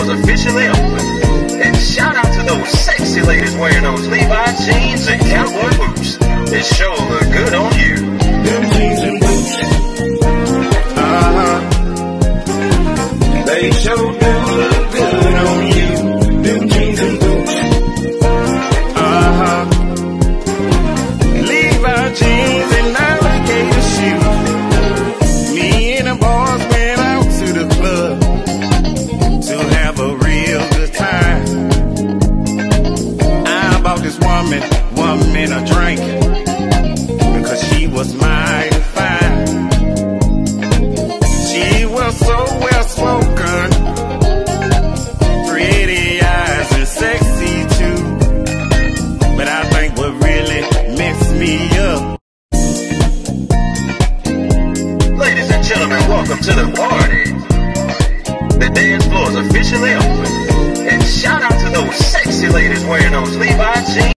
floor's officially open. And shout out to those sexy ladies wearing those Levi jeans and cowboy boots. It sure look good on you. Them jeans and boots. They sure do look good on you. Them jeans and boots. Levi jeans and alligator shoes. Me and the boys went out to the club to have a real good time. I bought this woman a drink because she was mighty fine. She was so well spoken, pretty eyes and sexy too. But I think what really messed me up. Ladies and gentlemen, welcome to the party. The dance floor's officially open. And shout out to those sexy ladies wearing those Levi jeans.